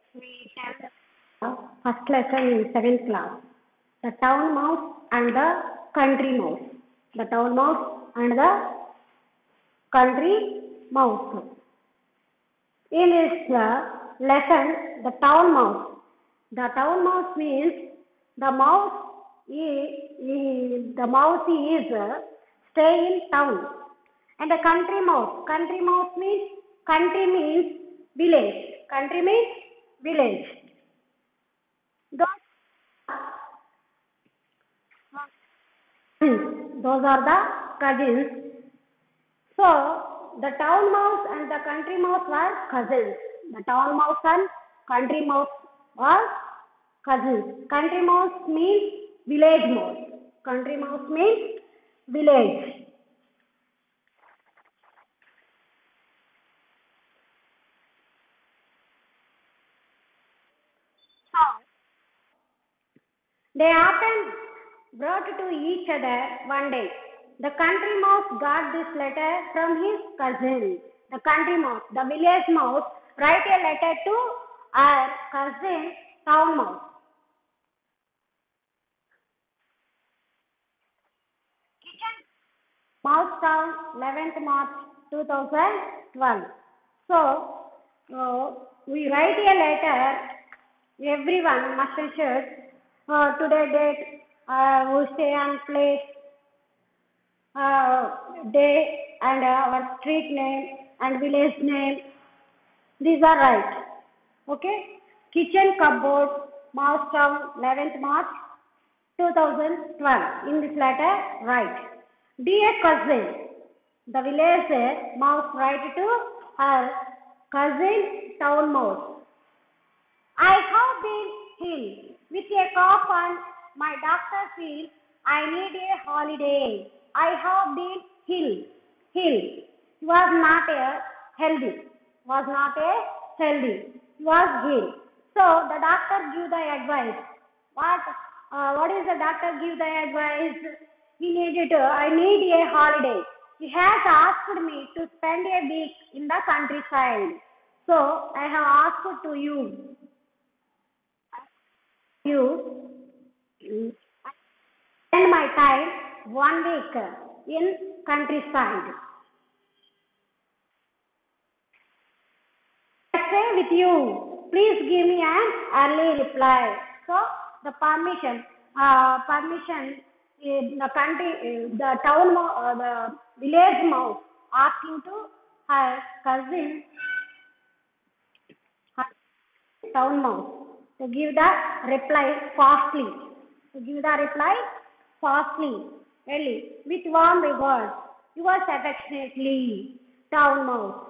We have first lesson in seventh class. The town mouse and the country mouse. The town mouse and the country mouse. In this lesson, the town mouse. The town mouse means the mouse is stay in town. And the country mouse means country means village. Country means village. Those are the cousins. So the town mouse and the country mouse were cousins. The town mouse and country mouse were cousins. Country mouse means village mouse. Country mouse means village. They often wrote to each other one day. The country mouse got this letter from his cousin. The country mouse, the village mouse, write a letter to our cousin town mouse. Mouse Town, 11th March 2012. So, we write a letter. Everyone must ensure today date, we stay and place, day and our street name and village name. These are right. Okay. Kitchen cupboard, Mouse Town, 11th March 2012. In this letter, right. Dear cousin, the village mouse write to her cousin town mouse. I have been ill with a cough and my doctor feels I need a holiday. I have been ill. He was not a healthy. Was ill. So the doctor give the advice. What is the doctor give the advice? I need a holiday. He has asked me to spend a week in the countryside. So I have asked to you. Spend my time 1 week in countryside. I stay with you. Please give me an early reply. So the permission, the town, the village mouse asking to her cousin, her town mouse, to give the reply fastly. Early, with warm regards. Yours affectionately, town mouse.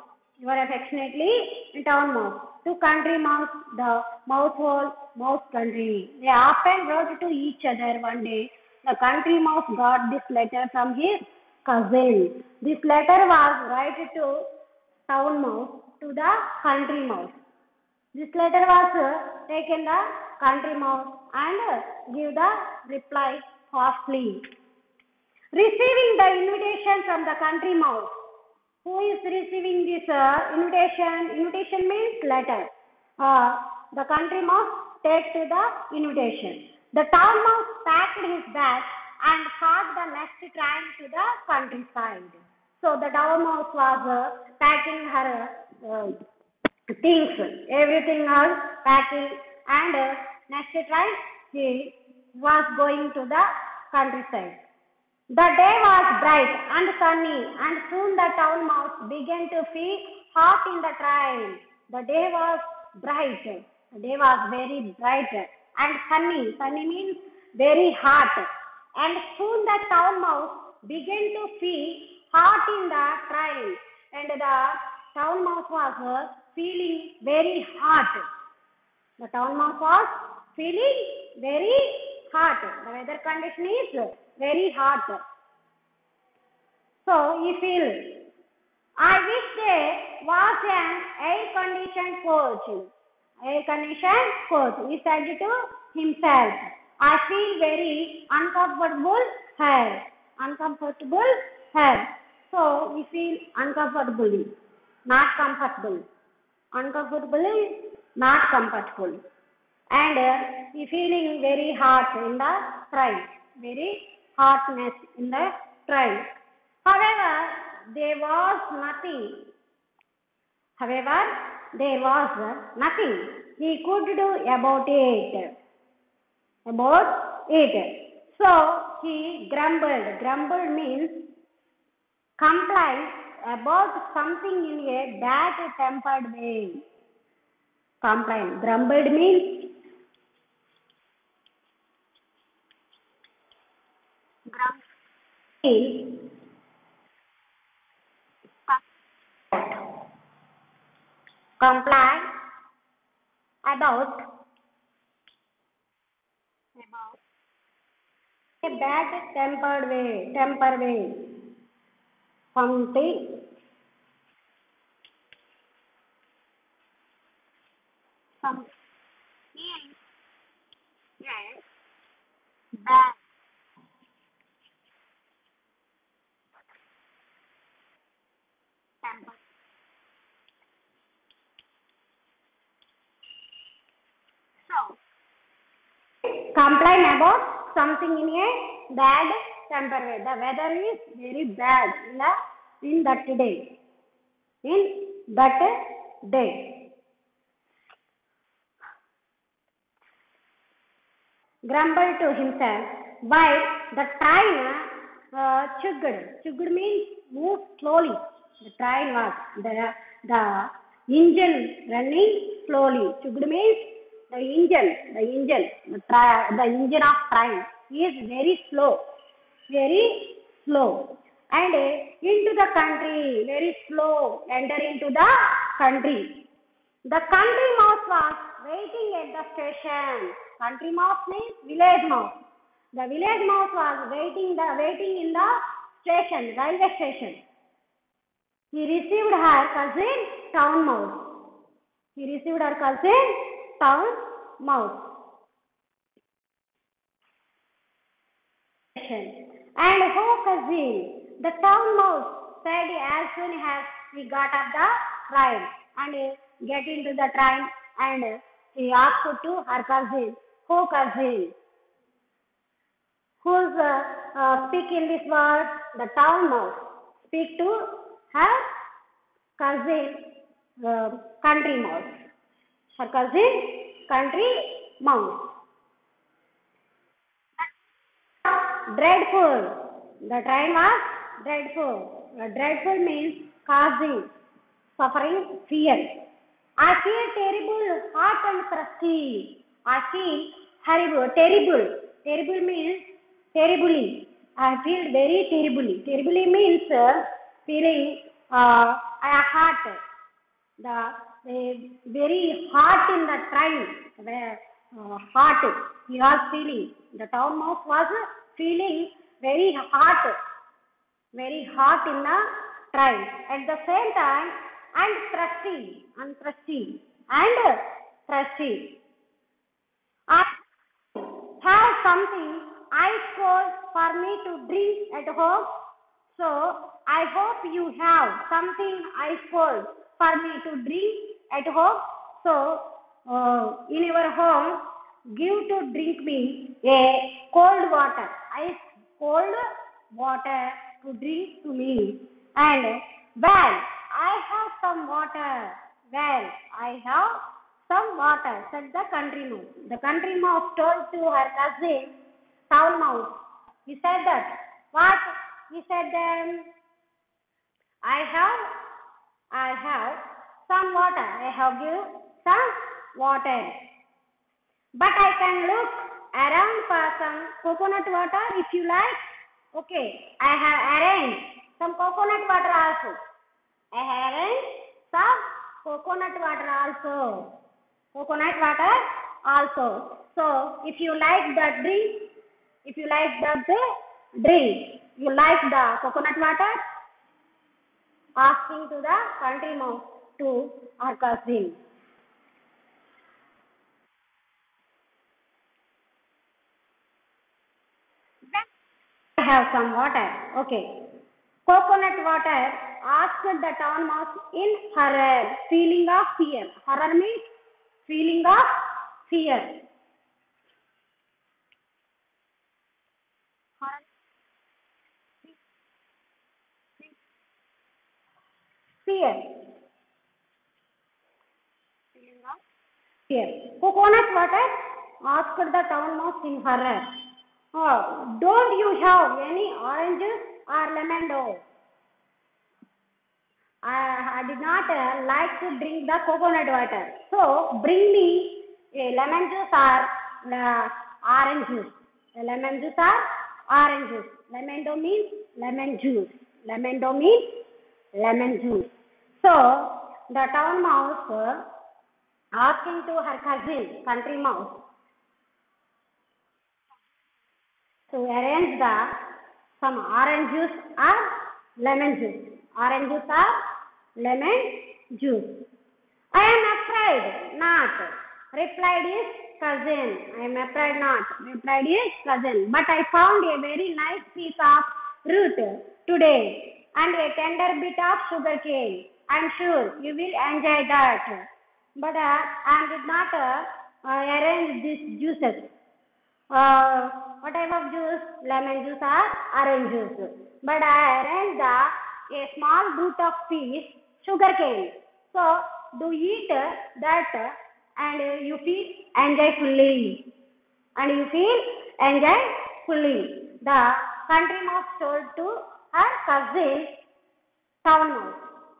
To country mouse, the mousehole, mouse country. They often wrote to each other one day. The country mouse got this letter from his cousin. This letter was written to town mouse to the country mouse. This letter was taken the country mouse and give the reply fastly. Receiving the invitation from the country mouse. Who is receiving this invitation? Invitation means letter. The country mouse takes to the invitation. The town mouse packed his bag and caught the next train to the countryside. So the town mouse was packing her things. Everything was packing and next train he was going to the countryside. The day was bright and sunny, and soon the town mouse began to feel hot in the train. The day was bright. The day was very bright and sunny. Sunny means very hot. And soon the town mouse began to feel hot in the train. And the town mouse was feeling very hot. The town mouse was feeling very hot. The weather condition is very hot. So he feels, I wish there was an air-conditioned coach. He said to himself, I feel very uncomfortable here. So he feels uncomfortably, not comfortable. Uncomfortably not comfortable. And he feeling very hot in the train, very hotness in the train. However, there was nothing. However, there was nothing he could do about it. About it. So he grumbled. Grumbled means complained about something in a bad tempered way. Complained. Grumbled means means complain about a bad temper way, something, some yes, bad temper. So complain about something in a bad temper way. The weather is very bad in that day. In that day. Grumbled to himself while the train chugged. Chugged means move slowly. The train was the engine running slowly. Chugged means the engine of train is very slow, and into the country, very slow, enter into the country. The country mouse was waiting at the station. Country mouse means village mouse. The village mouse was waiting in the station, railway station. He received her cousin town mouse. He received her cousin town mouse. And oh cousin, the town mouse said as soon as he got up the train and get into the train, and he asked to her cousin, oh cousin, who's speak in this word? The town mouse speak to her cousin, country mouse. Her cousin, country mouse. Dreadful. The train was dreadful. Dreadful means causing suffering, fear. I feel terrible, hot and thirsty. I feel horrible, terrible. Terrible means terribly. I feel very terribly. Terribly means feeling hot. The very hot in the train. Where hot. He was feeling. The town mouse was feeling very hot in the train. At the same time, and thirsty. I have something ice cold for me to drink at home. So I hope you have something ice cold for me to drink at home. So in your home, give to drink me a cold water, ice cold water to drink to me. And well, I have some water. Well, I have some water, said the country mouse. The country mouse told to her cousin, town mouse. He said that, what? He said, I have some water. I have give some water. But I can look around for some coconut water if you like. Okay, I have arranged some coconut water also. I have arranged some coconut water also. Coconut water also. So, if you like the drink, you like the coconut water, asking to the country mouse to her cousin. I have some water. Okay. Coconut water, asked the town mouse in horror, feeling of fear. Horror means feeling of fear. Fear. Fear. Coconut water asked the town mouse in horror. Oh, don't you have any oranges or lemon? I did not like to drink the coconut water. So bring me a lemon juice or orange juice. A lemon juice or orange juice. Lemon means lemon juice. Lemon means lemon juice. So the town mouse asking to her cousin, country mouse, to arrange the some orange juice or lemon juice. Orange juice or lemon juice. I am afraid not, replied his cousin. I am afraid not, replied his cousin. But I found a very nice piece of root today and a tender bit of sugar cane. I am sure you will enjoy that. But I did not arrange these juices. What type of juice? Lemon juice or orange juice. But I arranged a small root of piece sugar cane. So do eat that and you feel enjoy fully. And you feel enjoy fully. The country mouse told to her cousin town mouse.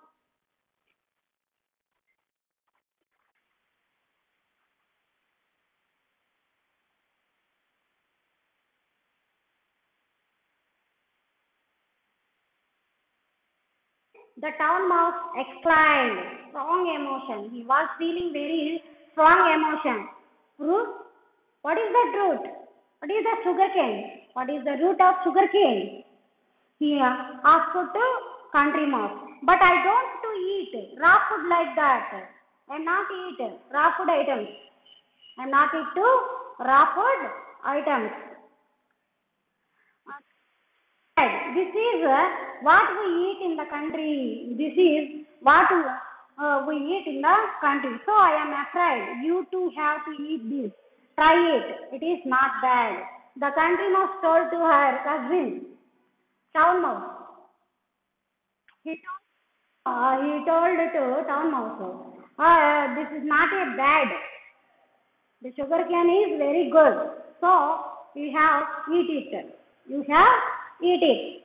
The town mouse exclaimed, strong emotion. He was feeling very strong emotion. Root? What is the root? What is the sugar cane? What is the root of sugar cane? He asked to country mouse. But I don't to eat raw food like that. I am not eat raw food items. I am not eat to raw food items. This is what we eat in the country. This is what we eat in the country. So I am afraid you too have to eat this. Try it. It is not bad. The country mouse told to her cousin, town mouse. He told to town mouse, this is not a bad. The sugar cane is very good. So you have eat it. You have eat it.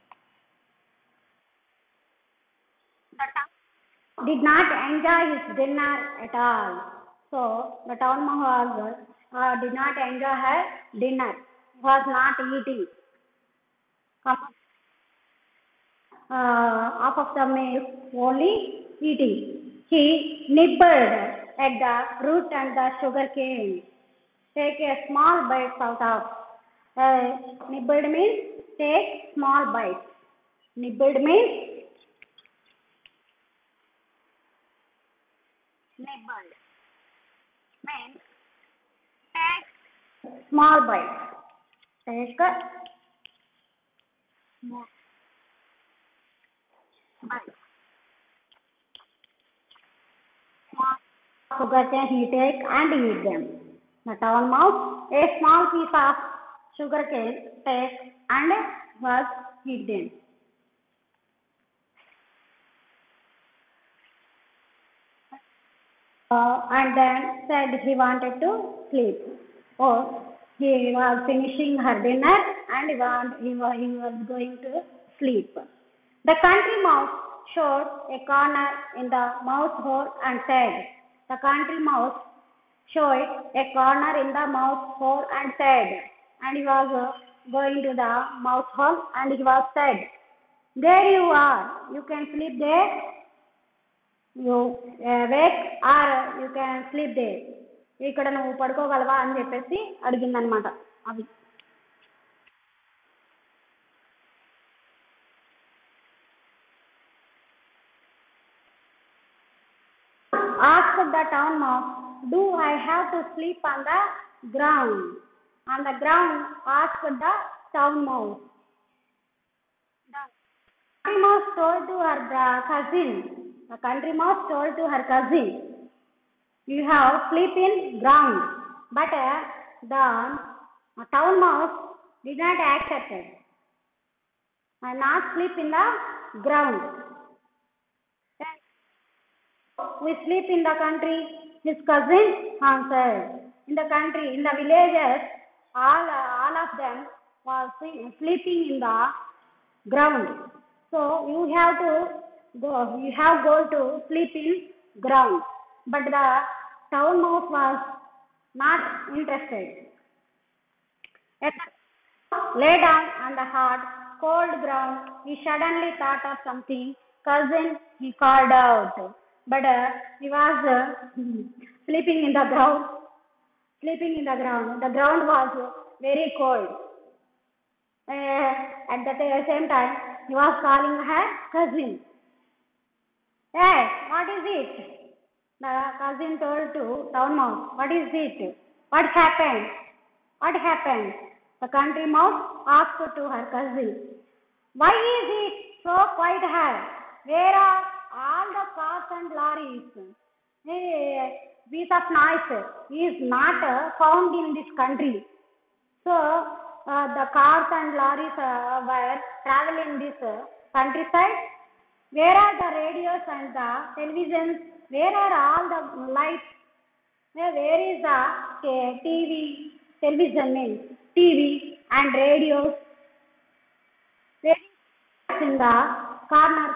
Did not enjoy his dinner at all. So the town mouse did not enjoy her dinner. Was not eating. Half of the meal only eating. He nibbled at the root and the sugar cane. Take a small bite out of. Nibbled means take small bites. Nibbled means nibbled means take small bites. Take a small bite. Small sugar cane he take and eat them. The town mouse a small piece of sugar cane take and was eat them. And then said he wanted to sleep. Oh, he was finishing her dinner and he was going to sleep. The country mouse showed a corner in the mouse hole and said, the country mouse showed a corner in the mouse hole and said, and he was going to the mouse hole and he was said, there you are, you can sleep there. You wake or you can sleep there. ఇక్కడ నువ్వు పడుకోగలవా అని చెప్పేసి అడిగిందనమాట. అవి asked the town mouse, do I have to sleep on the ground? On the ground, asked the town mouse. The country mouse told to her cousin. The country mouse told to her cousin. You have sleep in ground. But the town mouse did not accept it. And not sleep in the ground. We sleep in the country, his cousin answered. In the country, in the villages, all of them was sleeping in the ground. So you have go to sleep in ground. But the town mouse was not interested. At lay down on the hard, cold ground, he suddenly thought of something. Cousin, he called out. But he was sleeping in the ground. Sleeping in the ground. The ground was very cold. At the same time, he was calling her cousin. Hey, what is it? The cousin told to town mouse, what is it? What happened? What happened? The country mouse asked to her cousin. Why is it so quiet here? Where are all the cars and lorries? A piece of noise is not found in this country. So the cars and lorries were traveling this countryside. Where are the radios and the televisions? Where are all the lights? Where is the TV, television means TV and radios? Where is in the corner?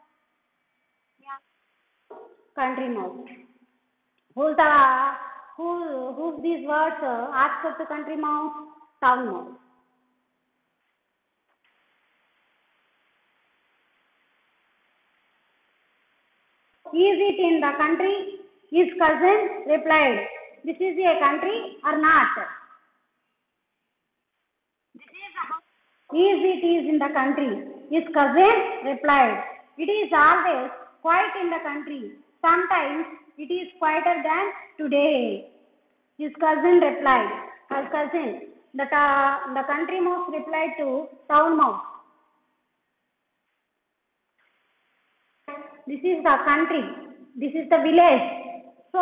Country mouse. Who's these words asked the country mouse? Town mouse. Is it in the country? His cousin replied, this is a country or not? Is in the country? His cousin replied, it is always quiet in the country. Sometimes it is quieter than today. His cousin replied, her cousin, the country mouse replied to town mouse, this is the country, this is the village. So,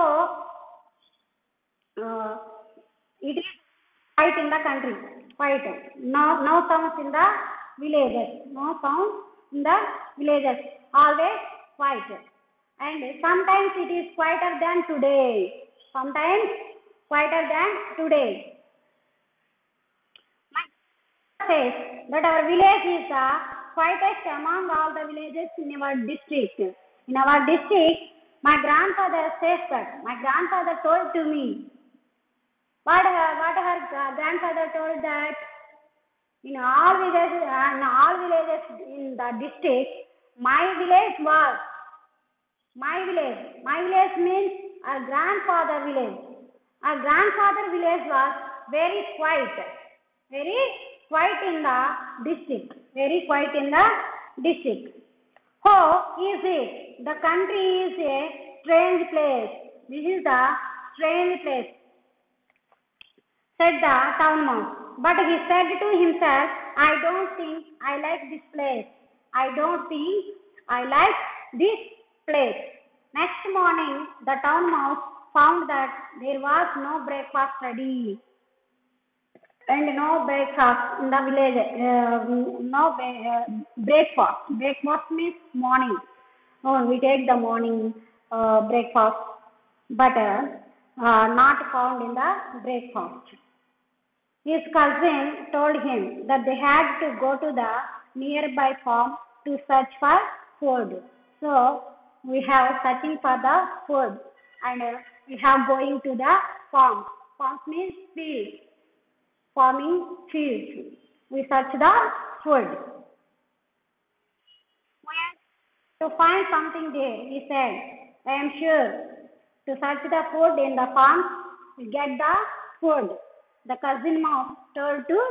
it is quiet in the country, quiet. No sounds in the villages, no sounds in the villages, always quiet. And sometimes it is quieter than today, sometimes quieter than today. Says that our village is the quietest among all the villages in our district. In our district, my grandfather says that. My grandfather told to me. What her grandfather told that in all villages in the district, my village was my village. My village means our grandfather village. Our grandfather village was very quiet. Very quiet in the district. Very quiet in the district. How is it? The country is a strange place. This is the strange place, said the town mouse. But he said to himself, I don't think I like this place. I don't think I like this place. Next morning, the town mouse found that there was no breakfast ready. And no breakfast in the village. Breakfast. Breakfast means morning. Oh, we take the morning breakfast, but not found in the breakfast. His cousin told him that they had to go to the nearby farm to search for food. So we have searching for the food, and we have going to the farm. Farm means field. Farming fields. We search the food. To find something there, he said, I am sure. To search the food in the farm, we get the food. The cousin mouse told to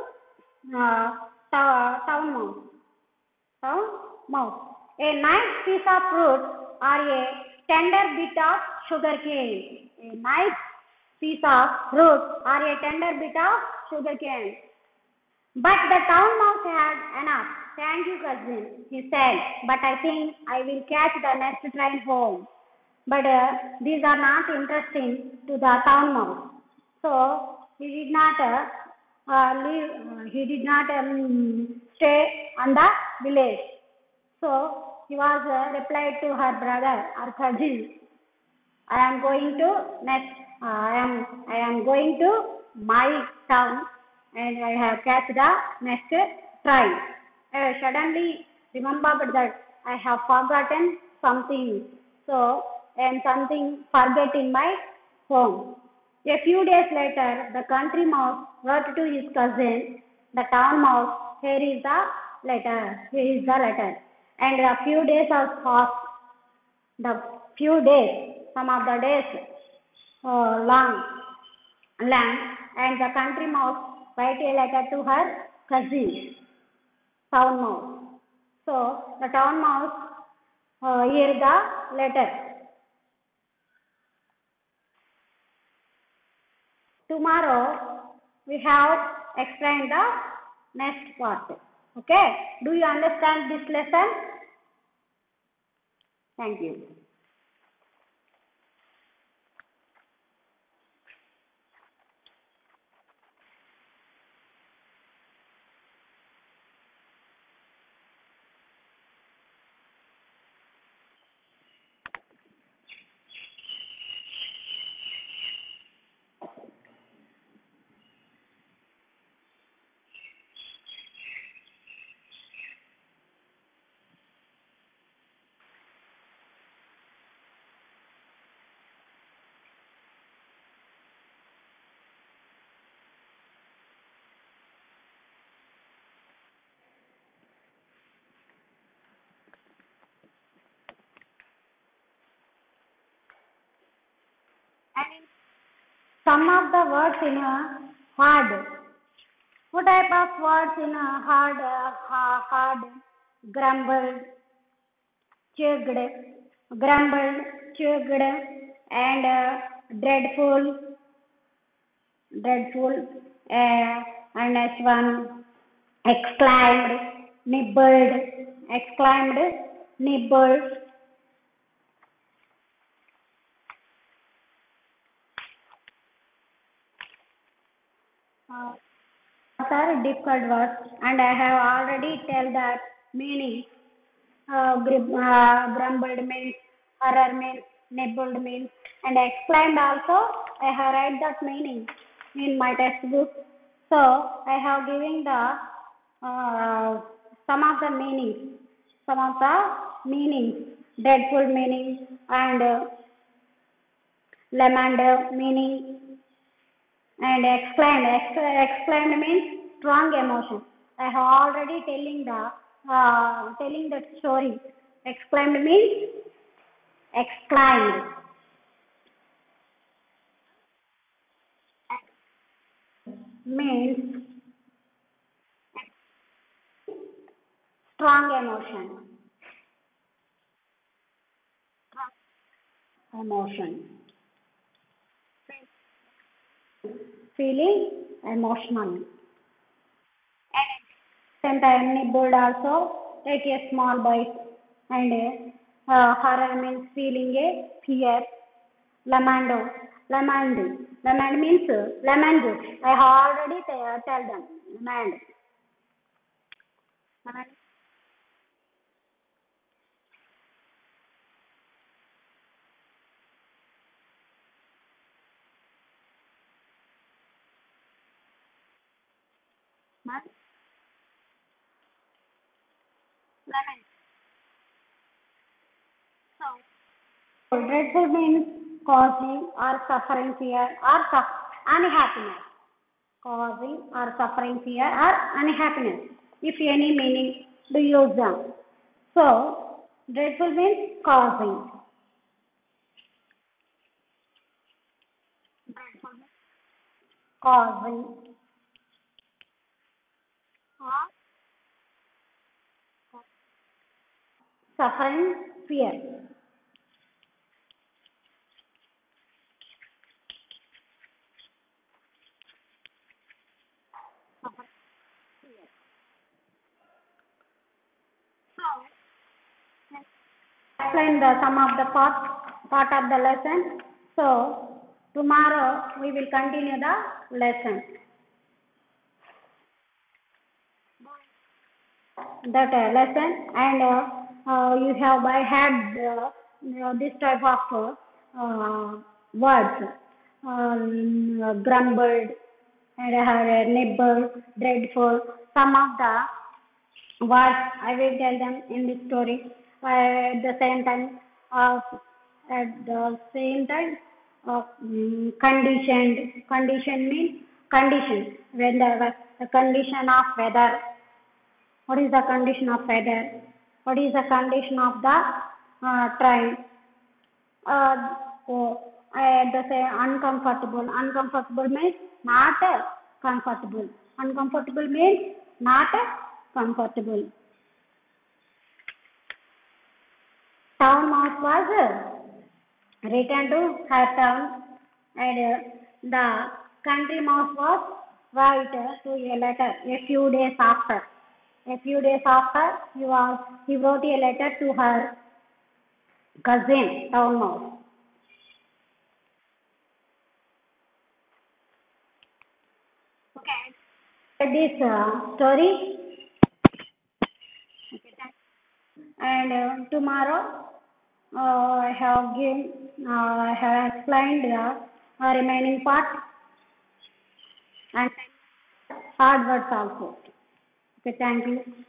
town mouse. Town mouse. A nice piece of fruit or a tender bit of sugar cane. A nice piece of fruit or a tender bit of sugar cane. But the town mouse had enough. Thank you, cousin, he said. But I think I will catch the next train home. but these are not interesting to the town mouse. So he did not leave. He did not stay on the village. So he was replied to her brother or cousin, I am going to next. I am going to my town, and I have catch the next train. I suddenly remembered that I have forgotten something. So and something forget in my home. A few days later, the country mouse wrote to his cousin, the town mouse. Here is the letter. Here is the letter. And a few days have passed. The few days, some of the days long, and the country mouse write a letter to her cousin, town mouse. So the town mouse hear the letter. Tomorrow we have explained the next part. Okay? Do you understand this lesson? Thank you. And some of the words in a hard. What type of words in a hard? Hard, grumbled, chugged, grumbled, chugged, and dreadful, dreadful, and next one, exclaimed, nibbled, exclaimed, nibbled. Uh, are difficult words, and I have already tell that meaning. Grumbled means, horror means, nibbled means, and exclaimed also. I have read that meaning in my textbook. So I have given the some of the meanings, some of the meanings, dreadful meaning and lament meaning, and exclaimed. Exclaimed means strong emotion. I have already telling that story. Exclaimed means exclaimed. Means strong emotion. Emotion. Feeling emotional. Same time nibbled also take a small bite, and horror means feeling a fear. Lamando. Lamandi. Lamand means lamand. I have already tell them. Lamand. Lamand. Lamand. So dreadful means causing or suffering fear or unhappiness. Causing or suffering fear or unhappiness. If any meaning, do use them. So dreadful means causing. Causing or suffering fear. Explain the sum of the parts. part of the lesson. So tomorrow we will continue the lesson. That lesson, and you have I had this type of words, grumbled and nibbled, dreadful. Some of the words I will tell them in this story. At the same time, uh, conditioned. Condition means condition. When the condition of weather. What is the condition of weather? What is the condition of the train? The say uncomfortable. Uncomfortable means not comfortable. Uncomfortable means not comfortable. Town mouse was returned to her town, and the country mouse was write to a letter a few days after. A few days after, he wrote a letter to her cousin, town mouse. Okay. This story, and tomorrow I have explained the remaining part and hard words also. Okay, thank you.